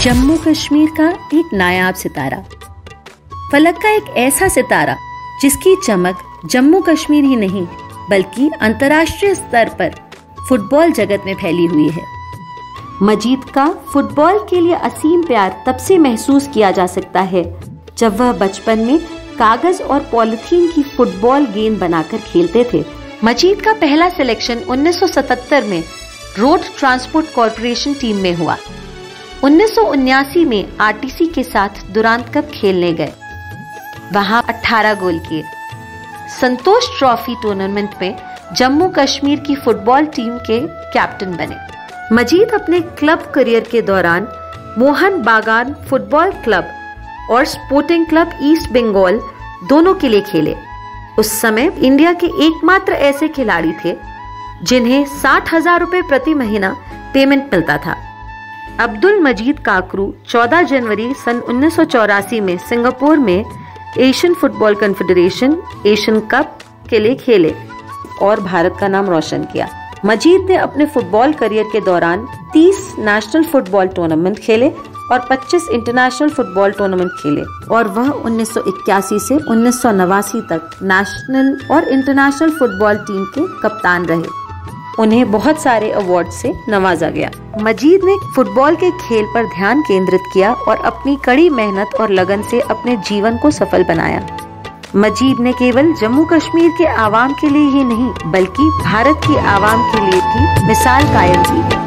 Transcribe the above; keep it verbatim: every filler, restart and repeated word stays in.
जम्मू कश्मीर का एक नायाब सितारा, फलक का एक ऐसा सितारा जिसकी चमक जम्मू कश्मीर ही नहीं बल्कि अंतर्राष्ट्रीय स्तर पर फुटबॉल जगत में फैली हुई है। मजीद का फुटबॉल के लिए असीम प्यार तब से महसूस किया जा सकता है जब वह बचपन में कागज और पॉलिथीन की फुटबॉल गेंद बनाकर खेलते थे। मजीद का पहला सिलेक्शन उन्नीस सौ सतहत्तर में रोड ट्रांसपोर्ट कॉर्पोरेशन टीम में हुआ। उन्नीस सौ उन्यासी में आरटीसी के साथ दुरांत कप खेलने गए, वहां अठारह गोल किए। संतोष ट्रॉफी टूर्नामेंट में जम्मू कश्मीर की फुटबॉल टीम के कैप्टन बने। मजीद अपने क्लब करियर के दौरान मोहन बागान फुटबॉल क्लब और स्पोर्टिंग क्लब ईस्ट बंगाल दोनों के लिए खेले। उस समय इंडिया के एकमात्र ऐसे खिलाड़ी थे जिन्हें साठ हजार रुपए प्रति महीना पेमेंट मिलता था। अब्दुल मजीद काकरू चौदह जनवरी सन उन्नीस सौ चौरासी में सिंगापुर में Asian football confederation Asian cup के लिए खेले और भारत का नाम रोशन किया। मजीद ने अपने फुटबॉल करियर के दौरान तीस नेशनल फुटबॉल टूर्नामेंट खेले और पच्चीस इंटरनेशनल फुटबॉल टूर्नामेंट खेले और वह उन्नीस सौ इक्यासी से उन्नीस सौ नवासी तक नेशनल और इंटरनेशनल फुटबॉल टीम के कप्तान रहे। उन्हें बहुत सारे अवार्ड से नवाजा गया। मजीद ने फुटबॉल के खेल पर ध्यान केंद्रित किया और अपनी कड़ी मेहनत और लगन से अपने जीवन को सफल बनाया। मजीद ने केवल जम्मू कश्मीर के आवाम के लिए ही नहीं बल्कि भारत की आवाम के लिए भी मिसाल कायम की।